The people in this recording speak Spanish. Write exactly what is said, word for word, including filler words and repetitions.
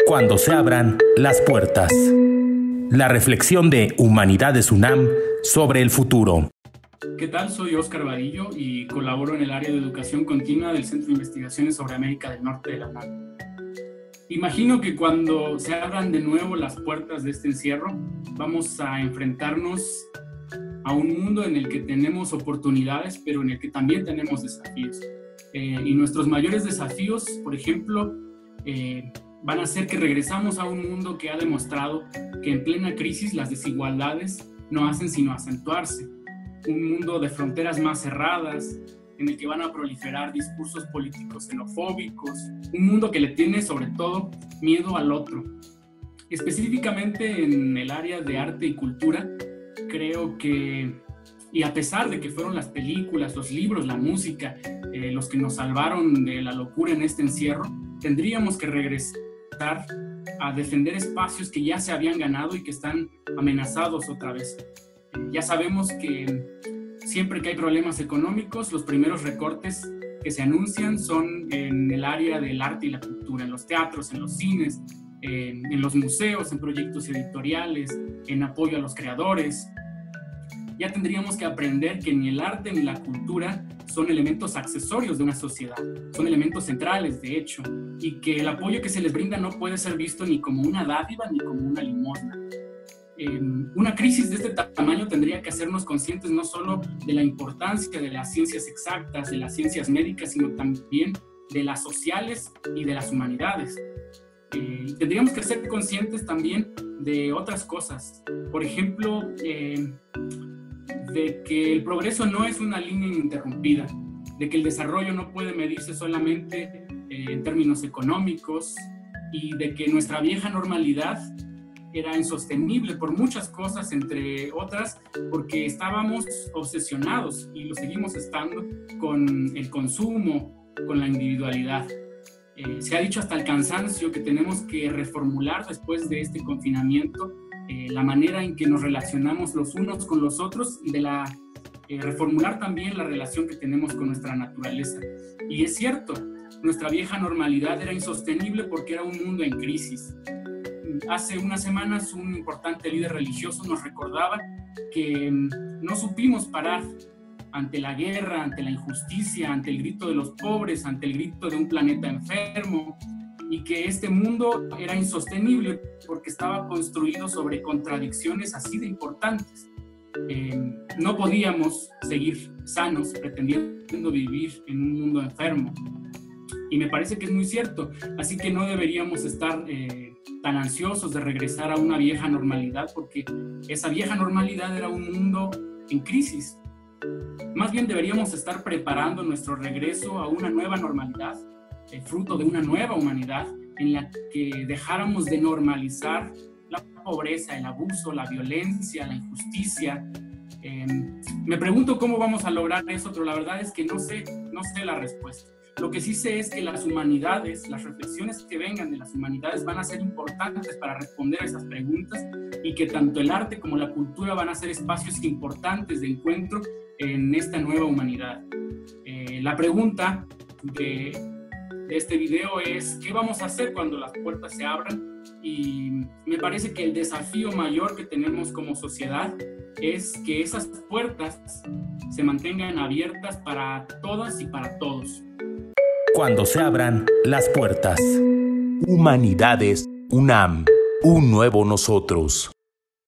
Cuando se abran las puertas. La reflexión de Humanidades UNAM sobre el futuro. ¿Qué tal? Soy Óscar Vadillo y colaboro en el área de educación continua del Centro de Investigaciones sobre América del Norte de la UNAM. Imagino que cuando se abran de nuevo las puertas de este encierro, vamos a enfrentarnos a un mundo en el que tenemos oportunidades, pero en el que también tenemos desafíos. Eh, y nuestros mayores desafíos, por ejemplo, eh, van a ser que regresamos a un mundo que ha demostrado que en plena crisis las desigualdades no hacen sino acentuarse. Un mundo de fronteras más cerradas, en el que van a proliferar discursos políticos xenofóbicos, un mundo que le tiene sobre todo miedo al otro. Específicamente en el área de arte y cultura, creo que, y a pesar de que fueron las películas, los libros, la música, eh, los que nos salvaron de la locura en este encierro, tendríamos que regresar a defender espacios que ya se habían ganado y que están amenazados otra vez. Ya sabemos que siempre que hay problemas económicos, los primeros recortes que se anuncian son en el área del arte y la cultura, en los teatros, en los cines, en, en los museos, en proyectos editoriales, en apoyo a los creadores. Ya tendríamos que aprender que ni el arte ni la cultura son elementos accesorios de una sociedad, son elementos centrales, de hecho, y que el apoyo que se les brinda no puede ser visto ni como una dádiva ni como una limosna. Eh, una crisis de este tamaño tendría que hacernos conscientes no solo de la importancia de las ciencias exactas, de las ciencias médicas, sino también de las sociales y de las humanidades. Eh, tendríamos que ser conscientes también de otras cosas, por ejemplo, eh, de que el progreso no es una línea ininterrumpida, de que el desarrollo no puede medirse solamente eh, en términos económicos y de que nuestra vieja normalidad era insostenible por muchas cosas, entre otras porque estábamos obsesionados, y lo seguimos estando, con el consumo, con la individualidad. Eh, se ha dicho hasta el cansancio que tenemos que reformular después de este confinamiento eh, la manera en que nos relacionamos los unos con los otros y de la, eh, reformular también la relación que tenemos con nuestra naturaleza. Y es cierto, nuestra vieja normalidad era insostenible porque era un mundo en crisis. Hace unas semanas un importante líder religioso nos recordaba que no supimos parar ante la guerra, ante la injusticia, ante el grito de los pobres, ante el grito de un planeta enfermo, y que este mundo era insostenible porque estaba construido sobre contradicciones así de importantes. Eh, no podíamos seguir sanos pretendiendo vivir en un mundo enfermo. Y me parece que es muy cierto, así que no deberíamos estar eh, tan ansiosos de regresar a una vieja normalidad, porque esa vieja normalidad era un mundo en crisis. Más bien deberíamos estar preparando nuestro regreso a una nueva normalidad, el fruto de una nueva humanidad, en la que dejáramos de normalizar la pobreza, el abuso, la violencia, la injusticia. Eh, me pregunto cómo vamos a lograr eso, pero la verdad es que no sé, no sé la respuesta. Lo que sí sé es que las humanidades, las reflexiones que vengan de las humanidades van a ser importantes para responder a esas preguntas, y que tanto el arte como la cultura van a ser espacios importantes de encuentro en esta nueva humanidad. Eh, la pregunta de, de este video es: ¿qué vamos a hacer cuando las puertas se abran? Y me parece que el desafío mayor que tenemos como sociedad es que esas puertas se mantengan abiertas para todas y para todos. Cuando se abran las puertas. Humanidades UNAM, un nuevo nosotros.